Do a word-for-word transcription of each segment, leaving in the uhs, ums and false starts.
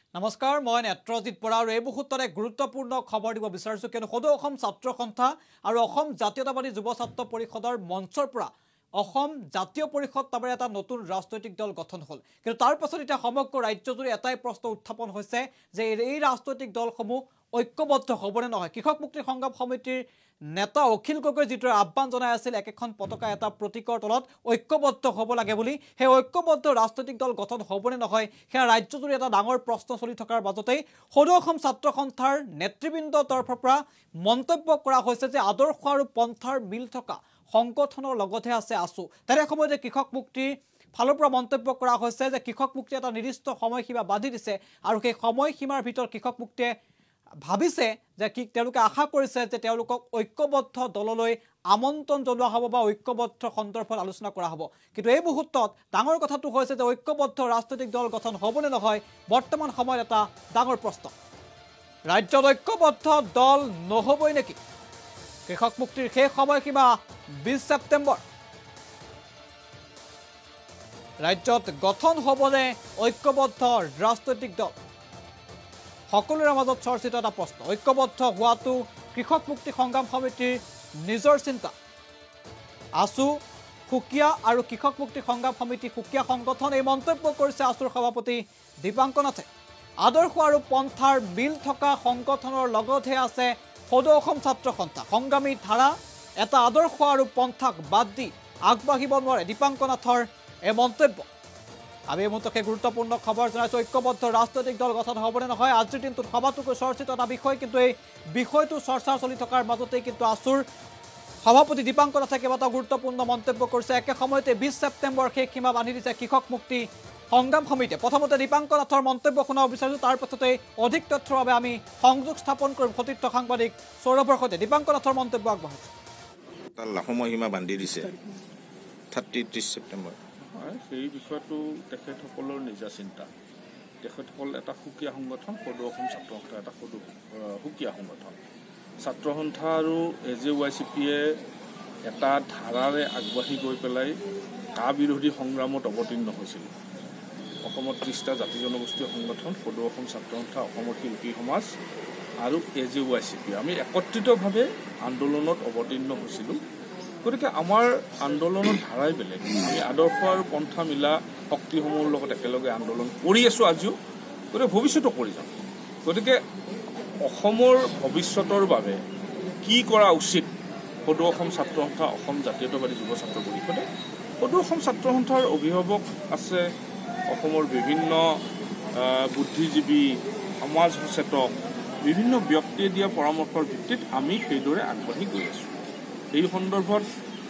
নমস্কাৰ মই নেত্ৰজিত বৰা আৰু এই মুহূৰ্তত এক গুৰুত্বপূৰ্ণ খবৰ দিব বিচাৰিছো কিয়নো সদৌ অসম ছাত্ৰ সন্থা আৰু অসম জাতীয়তাবাদী যুৱ ছাত্ৰ পৰিষদৰ মঞ্চৰ পৰা অসম জাতীয় পৰিষদ নামেৰে এটা নতুন ৰাজনৈতিক দল গঠন হ'ল কিন্তু তাৰ পাছত এটা সমগ্ৰ ৰাজ্যজুৰি এটাই প্ৰশ্ন উত্থাপন হৈছে যে এই ৰাজনৈতিক দলসমূহ ঐক্যবদ্ধ হ'বনে নহয় কৃষক মুক্তি সংগ্ৰাম সমিতিৰ নেতা অখিল গগৈ যিটো আহ্বান জনাই আছিল একেখন পতাকা এটা প্ৰতীকৰ তলত ঐক্যবদ্ধ হ'ব লাগে বুলি সেই ঐক্যবদ্ধ ৰাজনৈতিক দল গঠন হ'বনে নহয় সেই ৰাজ্যজুৰি এটা ডাঙৰ প্ৰশ্ন চলি থকাৰ মাজতেই সদৌ অসম ছাত্ৰ সন্থাৰ নেতৃবৃন্দৰ তৰফৰ পৰা মন্তব্য কৰা হৈছে যে আদৰ্শ আৰু পন্থাৰ মিল থকা সংগঠনৰ লগতে আছে আছু তেনে সময়তে কৃষক মুক্তিৰ ফালৰ পৰা মন্তব্য কৰা হৈছে যে কৃষক মুক্তি এটা নিৰ্দিষ্ট সময়সীমা বান্ধি দিছে আৰু সেই সময়সীমাৰ ভিতৰত কৃষক মুক্তিয়ে ভাবিছে যে কি তেওঁলোকে আশা কৰিছে যে তেওঁলোকক ঐক্যবদ্ধ দললৈ আমন্ত্ৰণ জনোৱা হ'ব বা ঐক্যবদ্ধ সন্দৰ্ভত আলোচনা কৰা হ'ব কিন্তু এই মুহূৰ্তত ডাঙৰ কথাটো হৈছে যে ঐক্যবদ্ধ ৰাজনৈতিক দল গঠন হ'বনে নহয় বৰ্তমান সময়ত এটা ডাঙৰ প্ৰশ্ন ৰাজ্যত ঐক্যবদ্ধ দল নহ'বই নেকি কৃষক মুক্তিৰ সেই সময়সীমা বিশ ছেপ্টেম্বৰ ৰাজ্যত গঠন হ'বনে ঐক্যবদ্ধ ৰাজনৈতিক দল সকলোৰে মাজত চৰ্চিত এটা প্ৰশ্ন ঐক্যবদ্ধ হোৱাটো কৃষক মুক্তি সংগ্ৰাম সমিতিৰ নিজৰ চিন্তা আছু সুকিয়া আৰু কৃষক মুক্তি সংগ্ৰাম সমিতি সুকিয়া সংগঠন এই মন্তব্য কৰিছে আছুৰ সভাপতি দীপাংকনাথে আদৰ্শ আৰু পন্থাৰ মিল থকা সংগঠনৰ লগতহে আছে সদৌ অসম ছাত্ৰ সন্থা সংগ্ৰামী ধাৰা এটা আদৰ্শ আৰু পন্থাক বাদ দি আগবাঢ়িব নোৱাৰে দীপাংকনাথৰ এই মন্তব্য আমি এই মুহূৰ্তকে গুৰুত্বপূৰ্ণ খবৰ জনাইছো ঐক্যবদ্ধ ৰাজনৈতিক দল গঠন হ'বনে নহয় আজিৰ দিনটোত সভাটোকৈ চৰ্চিত এটা বিষয় কিন্তু এই বিষয়টো চৰ্চা চলি থকাৰ মাজতেই কিন্তু আছুৰ সভাপতি দীপাংকনাথে কেইবাটাও গুৰুত্বপূৰ্ণ মন্তব্য কৰিছে একে সময়তে বিশ ছেপ্টেম্বৰ শেষ সীমা বান্ধি দিছে কৃষক মুক্তি সংগ্ৰাম সমিতিয়ে প্ৰথমতে দীপাংকনাথৰ মন্তব্য শুনাব বিচাৰিছোঁ তাৰ পাছতে অধিক তথ্যৰ বাবে আমি সংযোগ স্থাপন কৰিম সতীৰ্থ সাংবাদিক সৌৰভৰ সৈতে দীপাংকনাথৰ মন্তব্য আগবঢ়াইছোঁ সময়সীমা বান্ধি দিছে থাৰ্টি ত্ৰিছ ছেপ্টেম্বৰ সেই বিষয়টো তেখেতসকলৰ নিজা চিন্তা তেখেতসকল এটা সুকীয়া সংগঠন সদৌ অসম ছাত্ৰ সন্থা এটা সদৌ সুকীয়া সংগঠন ছাত্ৰ সন্থা আৰু এ জে ৱাই চি পিয়ে এটা ধাৰাৰে আগবাঢ়ি গৈ পেলাই কা বিৰোধী সংগ্ৰামত অৱতীৰ্ণ হৈছিল অসমত ত্ৰিছটা জাতি জনগোষ্ঠীয় সংগঠন সদৌ অসম ছাত্ৰ সন্থা অসমৰ শিল্পী সমাজ আৰু A J Y C P আমি একত্ৰিতভাৱে আন্দোলনত অৱতীৰ্ণ হৈছিলোঁ গতিকে আমাৰ আন্দোলনৰ ধাৰাই বেলেগ আমি আদৰ্শ আৰু পন্থা মিলা শক্তিসমূহৰ লগত একেলগে আন্দোলন কৰি আছোঁ আজিও গতিকে ভৱিষ্যতো কৰি যাম গতিকে অসমৰ ভৱিষ্যতৰ বাবে কি কৰা উচিত সদৌ অসম ছাত্ৰ সন্থা অসম জাতীয়তাবাদী যুৱ ছাত্ৰ পৰিষদে সদৌ অসম ছাত্ৰ সন্থাৰ অভিভাৱক আছে অসমৰ বিভিন্ন বুদ্ধিজীৱী সমাজ সচেতক বিভিন্ন ব্যক্তিয়ে দিয়া পৰামৰ্শৰ ভিত্তিত আমি সেইদৰে আগবাঢ়ি গৈ আছোঁ এই সন্দৰ্ভত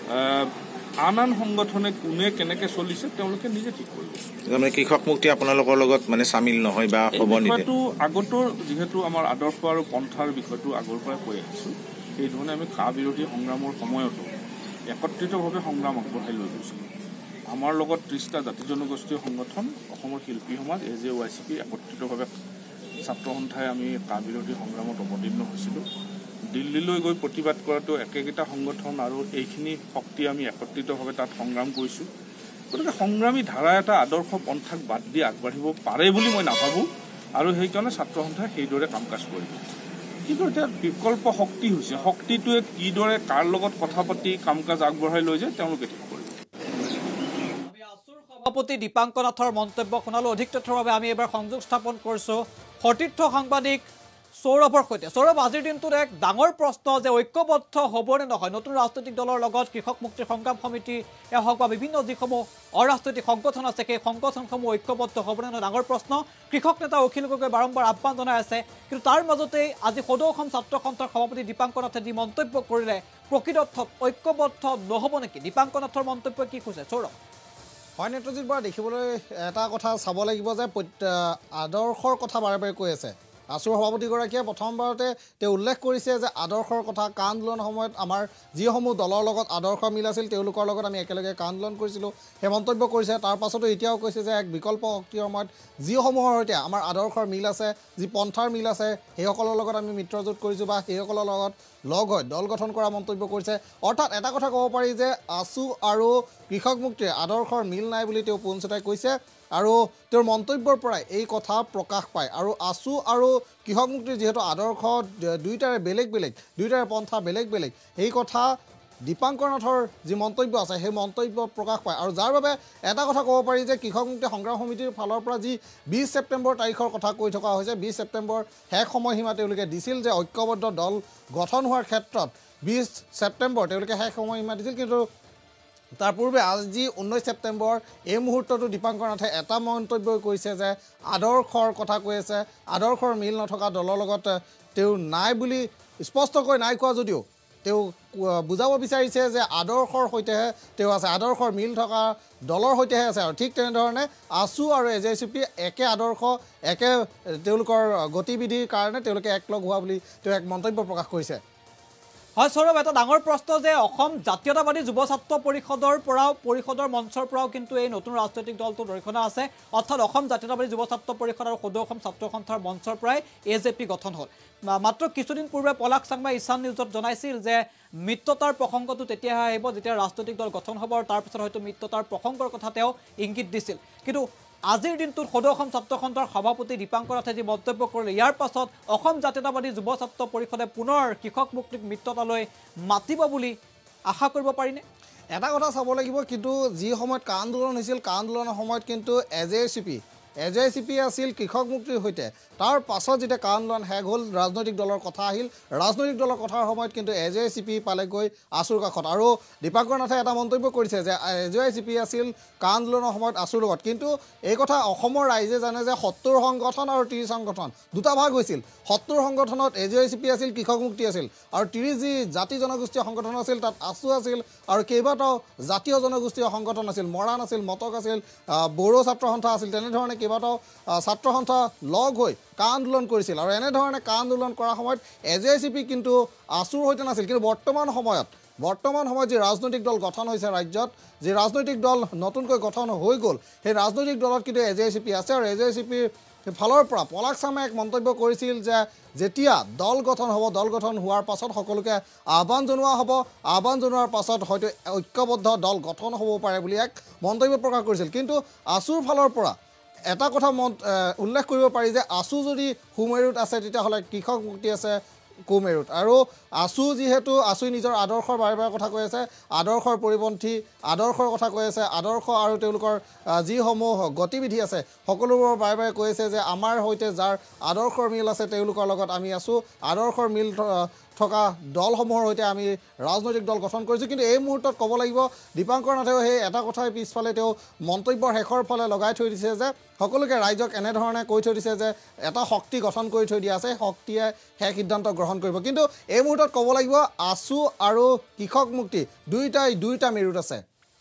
আন আন সংগঠনে কোনে কেনেকৈ চলিছে তেওঁলোকে নিজে ঠিক কৰিব মানে কৃষক মুক্তি আপোনালোকৰ লগত মানে চামিল নহয় বা হ'ব বিষয়টো আগতৰ যিহেতু আমাৰ আদৰ্শ আৰু পন্থাৰ বিষয়টো আগৰ পৰাই কৈ আহিছোঁ সেইধৰণে আমি কা বিৰোধী সংগ্ৰামৰ সময়তো একত্ৰিতভাৱে সংগ্ৰাম আগবঢ়াই লৈ গৈছিলোঁ আমাৰ লগত ত্ৰিছটা জাতি জনগোষ্ঠীয় সংগঠন অসমৰ শিল্পী সমাজ A J Y C P একত্ৰিতভাৱে ছাত্ৰ সন্থাই আমি কা বিৰোধী সংগ্ৰামত অৱতীৰ্ণ হৈছিলোঁ দিল্লীলৈ গৈ প্ৰতিবাদ কৰাটো একেকেইটা সংগঠন আৰু এইখিনি শক্তি আমি একত্ৰিতভাৱে তাত সংগ্ৰাম কৰিছোঁ গতিকে সংগ্ৰামী ধাৰা এটা আদৰ্শ পন্থাক বাদ দি আগবাঢ়িব পাৰে বুলি মই নাভাবোঁ আৰু সেইকাৰণে ছাত্ৰ সন্থাই সেইদৰে কাম কাজ কৰিব কিন্তু এতিয়া বিকল্প শক্তি হৈছে শক্তিটোৱে কিদৰে কাৰ লগত কথা পাতি কাম কাজ আগবঢ়াই লৈ যায় তেওঁলোকে ঠিক কৰিব সভাপতি দীপাংকনাথৰ মন্তব্য শুনালো অধিক তথ্যৰ বাবে আমি এবাৰ সংযোগ স্থাপন কৰিছোঁ সতীৰ্থ সাংবাদিক সৌৰভৰ সৈতে সৌৰভ আজিৰ দিনটোত এক ডাঙৰ প্ৰশ্ন যে ঐক্যবদ্ধ হ'বনে নহয় নতুন ৰাজনৈতিক দলৰ লগত কৃষক মুক্তি সংগ্ৰাম সমিতি এয়া হওক বা বিভিন্ন যিসমূহ অৰাজনৈতিক সংগঠন আছে সেই সংগঠনসমূহ ঐক্যবদ্ধ হ'বনে নহয় ডাঙৰ প্ৰশ্ন কৃষক নেতা অখিল গগৈ বাৰম্বাৰ আহ্বান জনাই আছে কিন্তু তাৰ মাজতেই আজি সদৌ অসম ছাত্ৰ সন্থাৰ সভাপতি দীপাংকনাথে যি মন্তব্য কৰিলে প্ৰকৃত অৰ্থত ঐক্যবদ্ধ নহ'ব নেকি দীপাংকনাথৰ মন্তব্য কি কৈছে সৌৰভ হয় নেত্ৰজিত বৰা দেখিবলৈ এটা কথা চাব লাগিব যে আদৰ্শৰ কথা বাৰে বাৰে কৈ আছে আছুৰ সভাপতিগৰাকীয়ে প্ৰথমবাৰতে তেওঁ উল্লেখ কৰিছে যে আদৰ্শৰ কথা কা আন্দোলনৰ সময়ত আমাৰ যিসমূহ দলৰ লগত আদৰ্শ মিল আছিল তেওঁলোকৰ লগত আমি একেলগে কা আন্দোলন কৰিছিলোঁ সেই মন্তব্য কৰিছে তাৰ পাছতো এতিয়াও কৈছে যে এক বিকল্প শক্তিৰ সময়ত যিসমূহৰ সৈতে আমাৰ আদৰ্শৰ মিল আছে যি পন্থাৰ মিল আছে সেইসকলৰ লগত আমি মিত্ৰজোঁট কৰিছোঁ বা সেইসকলৰ লগত লগ হৈ দল গঠন কৰা মন্তব্য কৰিছে অৰ্থাৎ এটা কথা ক'ব পাৰি যে আছু আৰু কৃষক মুক্তিৰ আদৰ্শৰ মিল নাই বুলি তেওঁ পোনছটাই কৈছে আৰু তেওঁৰ মন্তব্যৰ পৰাই এই কথা প্ৰকাশ পায় আৰু আছু আৰু কৃষক মুক্তিৰ যিহেতু আদৰ্শ দুইটাৰে বেলেগ বেলেগ দুইটাৰে পন্থা বেলেগ বেলেগ এই কথা দীপাংকৰ নাথৰ যি মন্তব্য আছে সেই মন্তব্য প্ৰকাশ পায় আৰু যাৰ বাবে এটা কথা ক'ব পাৰি যে কৃষক মুক্তি সংগ্ৰাম সমিতিৰ ফালৰ পৰা যি বিছ ছেপ্টেম্বৰ তাৰিখৰ কথা কৈ থকা হৈছে বিছ ছেপ্টেম্বৰ শেষ সময়সীমা তেওঁলোকে দিছিল যে ঐক্যবদ্ধ দল গঠন হোৱাৰ ক্ষেত্ৰত বিছ ছেপ্টেম্বৰ তেওঁলোকে শেষ সময়সীমা দিছিল কিন্তু তাৰ পূৰ্বে আজি ঊনৈছ ছেপ্টেম্বৰ এই মুহূৰ্ততো দীপাংকৰ নাথে এটা মন্তব্য কৰিছে যে আদৰ্শৰ কথা কৈ আছে আদৰ্শৰ মিল নথকা দলৰ লগত তেওঁ নাই বুলি স্পষ্টকৈ নাই কোৱা যদিও তেওঁ বুজাব বিচাৰিছে যে আদৰ্শৰ সৈতেহে তেওঁ আছে আদৰ্শৰ মিল থকা দলৰ সৈতেহে আছে আৰু ঠিক তেনেধৰণে আছু আৰু এ জে চি পি একে আদৰ্শ একে তেওঁলোকৰ গতিবিধিৰ কাৰণে তেওঁলোকে একলগ হোৱা বুলি তেওঁ এক মন্তব্য প্ৰকাশ কৰিছে হয় সৌৰভ এটা ডাঙৰ প্ৰশ্ন যে অসম জাতীয়তাবাদী যুৱ ছাত্ৰ পৰিষদৰ পৰাও পৰিষদৰ মঞ্চৰ পৰাও কিন্তু এই নতুন ৰাজনৈতিক দলটোৰ দৰ্শনা আছে অৰ্থাৎ অসম জাতীয়তাবাদী যুৱ ছাত্ৰ পৰিষদ আৰু সদৌ অসম ছাত্ৰ সন্থাৰ মঞ্চৰ পৰাই এ জে পি গঠন হ'ল মাত্ৰ কিছুদিন পূৰ্বে পলাশ চাংমাই ইছান নিউজত জনাইছিল যে মিত্ৰতাৰ প্ৰসংগটো তেতিয়াহে আহিব যেতিয়া ৰাজনৈতিক দল গঠন হ'ব আৰু তাৰ পিছত হয়তো মিত্ৰতাৰ প্ৰসংগৰ কথা তেওঁ ইংগিত দিছিল কিন্তু আজিৰ দিনটোত সদৌ অসম ছাত্ৰ সন্থাৰ সভাপতি দীপাংকৰ নাথে যি মন্তব্য কৰিলে ইয়াৰ পাছত অসম জাতীয়তাবাদী যুৱ ছাত্ৰ পৰিষদে পুনৰ কৃষক মুক্তিক মিত্ৰতালৈ মাতিব বুলি আশা কৰিব পাৰিনে এটা কথা চাব লাগিব কিন্তু যি সময়ত কা আন্দোলন হৈছিল কা আন্দোলনৰ সময়ত কিন্তু A J C P A J C P আছিল কৃষক মুক্তিৰ সৈতে তাৰ পাছত যেতিয়া কা আন্দোলন শেষ হ'ল ৰাজনৈতিক দলৰ কথা আহিল ৰাজনৈতিক দলৰ কথাৰ সময়ত কিন্তু এ জে চি পি পালেগৈ আছুৰ কাষত আৰু দীপাংকৰ নাথে এটা মন্তব্য কৰিছে যে এ জে চি পি আছিল কা আন্দোলনৰ সময়ত আছুৰ লগত কিন্তু এই কথা অসমৰ ৰাইজে জানে যে সত্তৰ সংগঠন আৰু ত্ৰিছ সংগঠন দুটা ভাগ হৈছিল সত্তৰ সংগঠনত এ জে চি পি আছিল কৃষক মুক্তি আছিল আৰু ত্ৰিছ যি জাতি জনগোষ্ঠীয় সংগঠন আছিল তাত আছু আছিল আৰু কেইবাটাও জাতীয় জনগোষ্ঠীয় সংগঠন আছিল মৰাণ আছিল মটক আছিল বড়ো ছাত্ৰ সন্থা আছিল তেনেধৰণে কেইবাটাও ছাত্ৰ সন্থা লগ হৈ কা আন্দোলন কৰিছিল আৰু এনেধৰণে কা আন্দোলন কৰাৰ সময়ত এ জে চি পি কিন্তু আছুৰ সৈতে নাছিল কিন্তু বৰ্তমান সময়ত বৰ্তমান সময়ত যি ৰাজনৈতিক দল গঠন হৈছে ৰাজ্যত যি ৰাজনৈতিক দল নতুনকৈ গঠন হৈ গ'ল সেই ৰাজনৈতিক দলত কিন্তু এ জে চি পি আছে আৰু এ জে চি পিৰ ফালৰ পৰা পলাশ চাংমাই এক মন্তব্য কৰিছিল যে যেতিয়া দল গঠন হ'ব দল গঠন হোৱাৰ পাছত সকলোকে আহ্বান জনোৱা হ'ব আহ্বান জনোৱাৰ পাছত হয়তো ঐক্যবদ্ধ দল গঠন হ'ব পাৰে বুলি এক মন্তব্য প্ৰকাশ কৰিছিল কিন্তু আছুৰ ফালৰ পৰা এটা কথা মন উল্লেখ কৰিব পাৰি যে আছু যদি সুমেৰুত আছে তেতিয়াহ'লে কৃষক মুক্তি আছে কুমেৰুত আৰু আছু যিহেতু আছুই নিজৰ আদৰ্শৰ বাৰে বাৰে কথা কৈ আছে আদৰ্শৰ পৰিপন্থী আদৰ্শৰ কথা কৈ আছে আদৰ্শ আৰু তেওঁলোকৰ যিসমূহ গতিবিধি আছে সকলোবোৰৰ বাৰে বাৰে কৈ আছে যে আমাৰ সৈতে যাৰ আদৰ্শৰ মিল আছে তেওঁলোকৰ লগত আমি আছোঁ আদৰ্শৰ মিল থকা দলসমূহৰ সৈতে আমি ৰাজনৈতিক দল গঠন কৰিছোঁ কিন্তু এই মুহূৰ্তত ক'ব লাগিব দীপাংকৰ নাথেও সেই এটা কথাই পিছফালে তেওঁ মন্তব্যৰ শেষৰ ফালে লগাই থৈ দিছে যে সকলোকে ৰাইজক এনেধৰণে কৈ থৈ দিছে যে এটা শক্তি গঠন কৰি থৈ দিয়া আছে শক্তিয়ে সেই সিদ্ধান্ত গ্ৰহণ কৰিব কিন্তু এই মুহূৰ্তত ক'ব লাগিব আছু আৰু কৃষক মুক্তি দুইটাই দুইটা মেৰুত আছে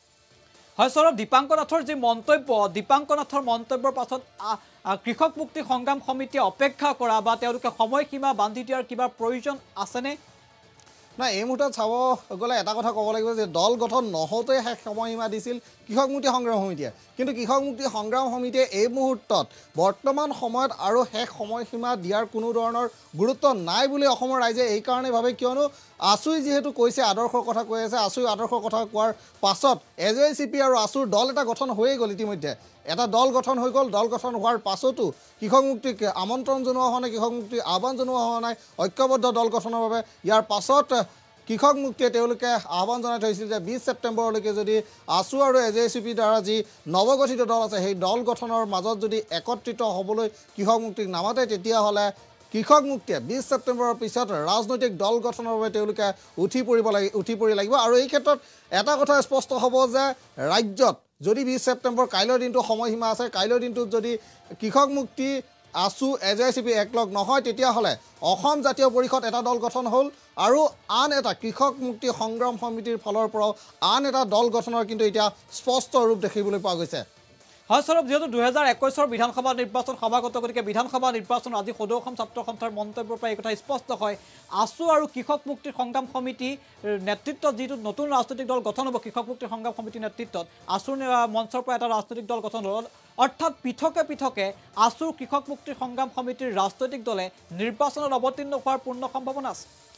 হয় সৌৰভ দীপাংকৰ নাথৰ যি মন্তব্য দীপাংকৰ নাথৰ মন্তব্যৰ পাছত কৃষক মুক্তি সংগ্ৰাম সমিতিয়ে অপেক্ষা কৰা বা তেওঁলোকে সময়সীমা বান্ধি দিয়াৰ কিবা প্ৰয়োজন আছেনে নাই এই মুহূৰ্তত চাব গ'লে এটা কথা ক'ব লাগিব যে দল গঠন নহওঁতে শেষ সময়সীমা দিছিল কৃষক মুক্তি সংগ্ৰাম সমিতিয়ে কিন্তু কৃষক মুক্তি সংগ্ৰাম সমিতিয়ে এই মুহূৰ্তত বৰ্তমান সময়ত আৰু শেষ সময়সীমা দিয়াৰ কোনো ধৰণৰ গুৰুত্ব নাই বুলি অসমৰ ৰাইজে এইকাৰণে ভাবে কিয়নো আছুই যিহেতু কৈছে আদৰ্শৰ কথা কৈ আছে আছুই আদৰ্শৰ কথা কোৱাৰ পাছত এ জে চি পি আৰু আছুৰ দল এটা গঠন হৈয়ে গ'ল ইতিমধ্যে এটা দল গঠন হৈ গ'ল দল গঠন হোৱাৰ পাছতো কৃষক মুক্তিক আমন্ত্ৰণ জনোৱা হোৱা নাই কৃষক মুক্তিক আহ্বান জনোৱা হোৱা নাই ঐক্যবদ্ধ দল গঠনৰ বাবে ইয়াৰ পাছত কৃষক মুক্তিয়ে তেওঁলোকে আহ্বান জনাই থৈছিল যে বিছ ছেপ্টেম্বৰলৈকে যদি আছু আৰু এ জে চি পিৰ দ্বাৰা যি নৱগঠিত দল আছে সেই দল গঠনৰ মাজত যদি একত্ৰিত হ'বলৈ কৃষক মুক্তিক নামাতে তেতিয়াহ'লে কৃষক মুক্তিয়ে বিছ ছেপ্টেম্বৰৰ পিছত ৰাজনৈতিক দল গঠনৰ বাবে তেওঁলোকে উঠি পৰিব লাগি উঠি পৰি লাগিব আৰু এই ক্ষেত্ৰত এটা কথা স্পষ্ট হ'ব যে ৰাজ্যত যদি বিছ ছেপ্টেম্বৰ কাইলৈৰ দিনটো সময়সীমা আছে কাইলৈৰ দিনটোত যদি কৃষক মুক্তি AASU A J C P একলগ নহয় তেতিয়াহ'লে অসম জাতীয় পৰিষদ এটা দল গঠন হ'ল আৰু আন এটা কৃষক মুক্তি সংগ্ৰাম সমিতিৰ ফালৰ পৰাও আন এটা দল গঠনৰ কিন্তু এতিয়া স্পষ্ট ৰূপ দেখিবলৈ পোৱা গৈছে হয় সৌৰভ যেহেতু দুহেজাৰ একৈছৰ বিধানসভা নিৰ্বাচন সমাগত গতিকে বিধানসভা নিৰ্বাচন আজি সদৌ অসম ছাত্ৰ সন্থাৰ মন্তব্যৰ পৰা এই কথা স্পষ্ট হয় আছু আৰু কৃষক মুক্তিৰ সংগ্ৰাম সমিতি নেতৃত্বত যিটো নতুন ৰাজনৈতিক দল গঠন হ'ব কৃষক মুক্তিৰ সংগ্ৰাম সমিতিৰ নেতৃত্বত আছুৰ মঞ্চৰ পৰা এটা ৰাজনৈতিক দল গঠন হ'ল অৰ্থাৎ পৃথকে পৃথকে আছুৰ কৃষক মুক্তিৰ সংগ্ৰাম সমিতিৰ ৰাজনৈতিক দলে নিৰ্বাচনত অৱতীৰ্ণ হোৱাৰ পূৰ্ণ সম্ভাৱনা আছে হয়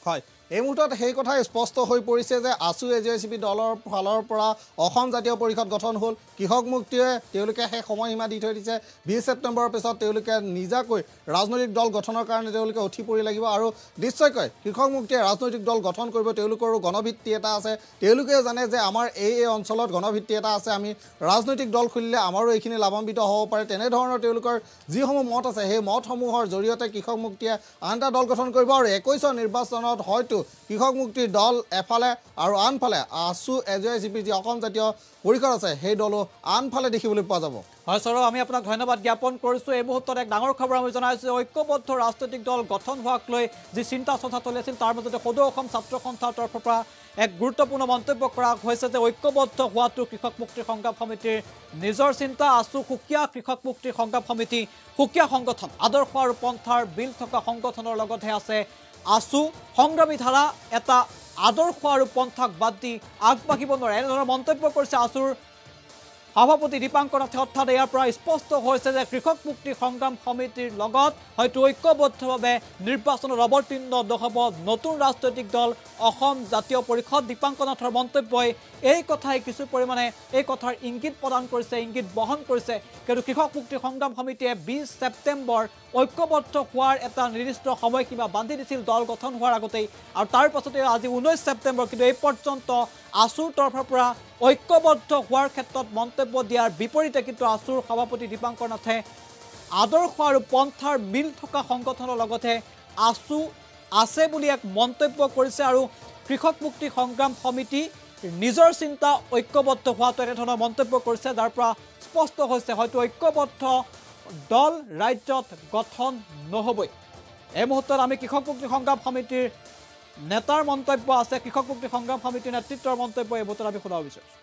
এই মুহূৰ্তত সেই কথা স্পষ্ট হৈ পৰিছে যে AASU A G I C P দলৰ ফালৰ পৰা অসম জাতীয় পৰিষদ গঠন হ'ল কৃষক মুক্তিয়ে তেওঁলোকে সেই সময়সীমা দি থৈ দিছে বিছ ছেপ্টেম্বৰৰ পিছত তেওঁলোকে নিজাকৈ ৰাজনৈতিক দল গঠনৰ কাৰণে তেওঁলোকে উঠি পৰি লাগিব আৰু নিশ্চয়কৈ কৃষক মুক্তিয়ে ৰাজনৈতিক দল গঠন কৰিব তেওঁলোকৰো গণভিত্তি এটা আছে তেওঁলোকে জানে যে আমাৰ এই এই অঞ্চলত গণভিত্তি এটা আছে আমি ৰাজনৈতিক দল খুলিলে আমাৰো এইখিনি লাভান্বিত হ'ব পাৰে তেনেধৰণৰ তেওঁলোকৰ যিসমূহ মত আছে সেই মতসমূহৰ জৰিয়তে কৃষক মুক্তিয়ে আন এটা দল গঠন কৰিব আৰু একৈছৰ নিৰ্বাচনত হয়তো কৃষক মুক্তিৰ দল এফালে আৰু আনফালে AASU A G I C P যি অসম জাতীয় পৰিষদ আছে সেই দলো আনফালে দেখিবলৈ পোৱা যাব হয় সৌৰভ আমি আপোনাক ধন্যবাদ জ্ঞাপন কৰিছোঁ এই মুহূৰ্তত এক ডাঙৰ খবৰ আমি জনাইছোঁ ঐক্যবদ্ধ ৰাজনৈতিক দল গঠন হোৱাক লৈ যি চিন্তা চৰ্চা চলি আছিল তাৰ মাজতে সদৌ অসম ছাত্ৰ সন্থাৰ তৰফৰ পৰা এক গুৰুত্বপূৰ্ণ মন্তব্য কৰা হৈছে যে ঐক্যবদ্ধ হোৱাটো কৃষক মুক্তিৰ সংগ্ৰাম সমিতিৰ নিজৰ চিন্তা আছু সুকীয়া কৃষক মুক্তিৰ সংগ্ৰাম সমিতি সুকীয়া সংগঠন আদৰ্শ আৰু পন্থাৰ বিল থকা সংগঠনৰ লগতহে আছে আছু সংগ্ৰামী ধাৰা এটা আদৰ্শ আৰু পন্থাক বাদ দি আগবাঢ়িব নোৱাৰে এনেধৰণৰ মন্তব্য কৰিছে আছুৰ সভাপতি দীপাংকৰ নাথে অৰ্থাৎ ইয়াৰ পৰা স্পষ্ট হৈছে যে কৃষক মুক্তি সংগ্ৰাম সমিতিৰ লগত হয়তো ঐক্যবদ্ধভাৱে নিৰ্বাচনত অৱতীৰ্ণ নহ'ব নতুন ৰাজনৈতিক দল অসম জাতীয় পৰিষদ দীপাংকৰ নাথৰ মন্তব্যই এই কথাই কিছু পৰিমাণে এই কথাৰ ইংগিত প্ৰদান কৰিছে ইংগিত বহন কৰিছে কিন্তু কৃষক মুক্তি সংগ্ৰাম সমিতিয়ে বিছ ছেপ্টেম্বৰ ঐক্যবদ্ধ হোৱাৰ এটা নিৰ্দিষ্ট সময়সীমা বান্ধি দিছিল দল গঠন হোৱাৰ আগতেই আৰু তাৰ পাছতে আজি ঊনৈছ ছেপ্টেম্বৰ কিন্তু এই পৰ্যন্ত আছুৰ তৰফৰ পৰা ঐক্যবদ্ধ হোৱাৰ ক্ষেত্ৰত মন্তব্য দিয়াৰ বিপৰীতে কিন্তু আছুৰ সভাপতি দীপাংকৰ নাথে আদৰ্শ আৰু পন্থাৰ মিল থকা সংগঠনৰ লগতে আছু আছে বুলি এক মন্তব্য কৰিছে আৰু কৃষক মুক্তি সংগ্ৰাম সমিতি নিজৰ চিন্তা ঐক্যবদ্ধ হোৱাটো এনেধৰণৰ মন্তব্য কৰিছে যাৰ পৰা স্পষ্ট হৈছে হয়তো ঐক্যবদ্ধ দল ৰাজ্যত গঠন নহ'বই এই মুহূৰ্তত আমি কৃষক মুক্তি সংগ্ৰাম সমিতিৰ নেতাৰ মন্তব্য আছে কৃষক মুক্তি সংগ্ৰাম সমিতিৰ নেতৃত্বৰ মন্তব্য এই মুহূৰ্তত আমি শুনাব বিচাৰিছোঁ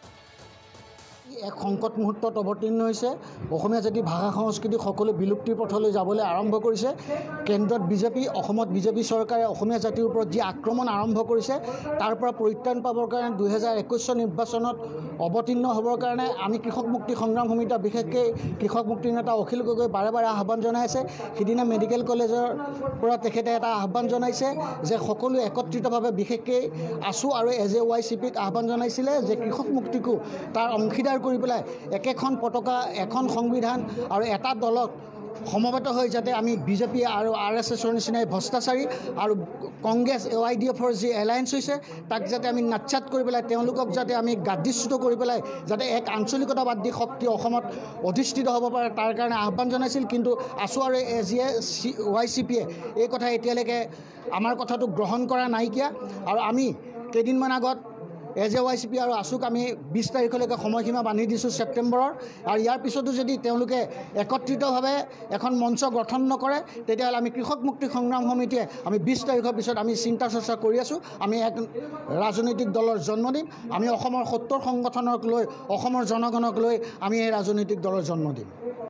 এক সংকট মুহূৰ্তত অৱতীৰ্ণ হৈছে অসমীয়া জাতি ভাষা সংস্কৃতি সকলো বিলুপ্তিৰ পথলৈ যাবলৈ আৰম্ভ কৰিছে কেন্দ্ৰত বিজেপি অসমত বিজেপি চৰকাৰে অসমীয়া জাতিৰ ওপৰত যি আক্ৰমণ আৰম্ভ কৰিছে তাৰ পৰা পৰিত্ৰাণ পাবৰ কাৰণে দুহেজাৰ একৈছৰ নিৰ্বাচনত অৱতীৰ্ণ হ'বৰ কাৰণে আমি কৃষক মুক্তি সংগ্ৰাম সমিতি বিশেষকৈ কৃষক মুক্তিৰ নেতা অখিল গগৈ বাৰে বাৰে আহ্বান জনাই আছে সিদিনা মেডিকেল কলেজৰ পৰা তেখেতে এটা আহ্বান জনাইছে যে সকলো একত্ৰিতভাৱে বিশেষকৈ আছু আৰু এ জে ৱাই চি পিক আহ্বান জনাইছিলে যে কৃষক মুক্তিকো তাৰ অংশীদাৰ কৰি পেলাই একেখন পতাকা এখন সংবিধান আৰু এটা দলত সমবেত হৈ যাতে আমি বিজেপি আৰু আৰ এছ এছৰ নিচিনাই ভ্ৰষ্টাচাৰী আৰু কংগ্ৰেছ এ ৱাই ডি এফৰ যি এলায়েন্স হৈছে তাক যাতে আমি নাচ্ছাত কৰি পেলাই তেওঁলোকক যাতে আমি গাদীচ্যুত কৰি পেলাই যাতে এক আঞ্চলিকতাবাদী শক্তি অসমত অধিষ্ঠিত হ'ব পাৰে তাৰ কাৰণে আহ্বান জনাইছিল কিন্তু আছু আৰু A G C Y C পিয়ে এই কথা এতিয়ালৈকে আমাৰ কথাটো গ্ৰহণ কৰা নাইকিয়া আৰু আমি কেইদিনমান আগত A J Y C P আৰু আছুক আমি বিছ তাৰিখলৈকে সময়সীমা বান্ধি দিছোঁ ছেপ্টেম্বৰৰ আৰু ইয়াৰ পিছতো যদি তেওঁলোকে একত্ৰিতভাৱে এখন মঞ্চ গঠন নকৰে তেতিয়াহ'লে আমি কৃষক মুক্তি সংগ্ৰাম সমিতিয়ে আমি বিছ তাৰিখৰ পিছত আমি চিন্তা চৰ্চা কৰি আছোঁ আমি এক ৰাজনৈতিক দলৰ জন্ম দিম আমি অসমৰ সত্তৰ সংগঠনক লৈ অসমৰ জনগণক লৈ আমি এই ৰাজনৈতিক দলৰ জন্ম দিম